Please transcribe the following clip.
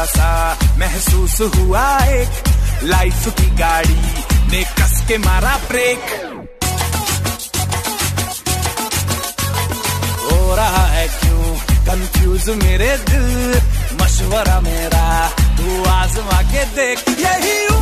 सा महसूस हुआ एक, लाइफ की गाड़ी ने कस के मारा ब्रेक। हो रहा है क्यों कंफ्यूज मेरे दिल, मशवरा मेरा तू आजमा के देख, यही